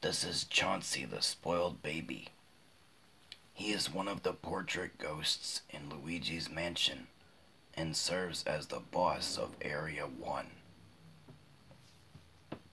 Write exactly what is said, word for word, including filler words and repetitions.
This is Chauncey the spoiled baby. He is one of the portrait ghosts in Luigi's mansion and serves as the boss of Area one.